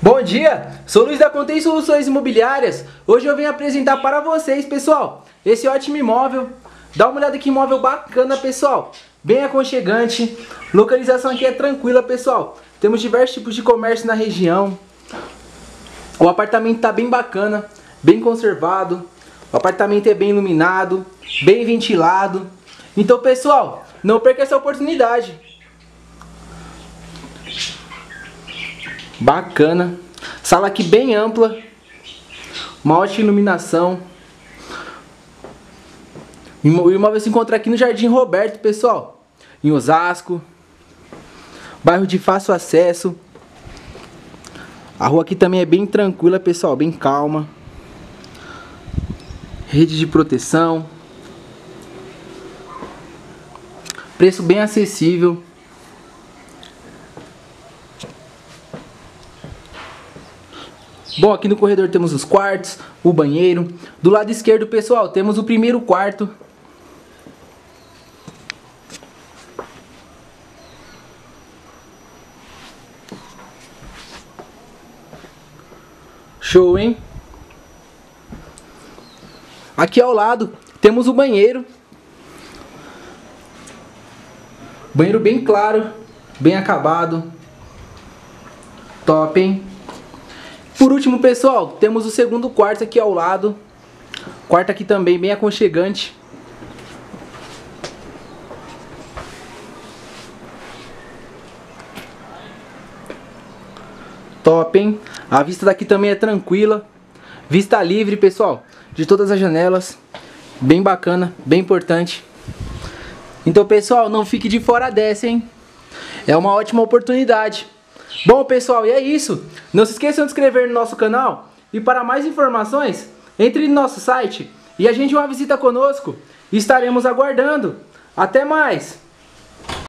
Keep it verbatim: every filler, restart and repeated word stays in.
Bom dia, sou Luiz da Contém Soluções Imobiliárias. Hoje eu venho apresentar para vocês, pessoal, esse ótimo imóvel. Dá uma olhada que imóvel bacana, pessoal. Bem aconchegante. Localização aqui é tranquila, pessoal. Temos diversos tipos de comércio na região. O apartamento está bem bacana, bem conservado. O apartamento é bem iluminado, bem ventilado. Então, pessoal, não perca essa oportunidade. Bacana. Sala aqui bem ampla. Uma ótima iluminação. O imóvel se encontra aqui no Jardim Roberto, pessoal. Em Osasco. Bairro de fácil acesso. A rua aqui também é bem tranquila, pessoal. Bem calma. Rede de proteção. Preço bem acessível. Bom, aqui no corredor temos os quartos, o banheiro. Do lado esquerdo, pessoal, temos o primeiro quarto. Show, hein? Aqui ao lado temos o banheiro. Banheiro bem claro, bem acabado. Top, hein? Por último, pessoal, temos o segundo quarto aqui ao lado. Quarto aqui também bem aconchegante. Top, hein? A vista daqui também é tranquila. Vista livre, pessoal, de todas as janelas. Bem bacana, bem importante. Então, pessoal, não fique de fora dessa, hein? É uma ótima oportunidade. Bom, pessoal, e é isso. Não se esqueçam de se inscrever no nosso canal. E para mais informações, entre no nosso site e agende uma visita conosco. Estaremos aguardando. Até mais!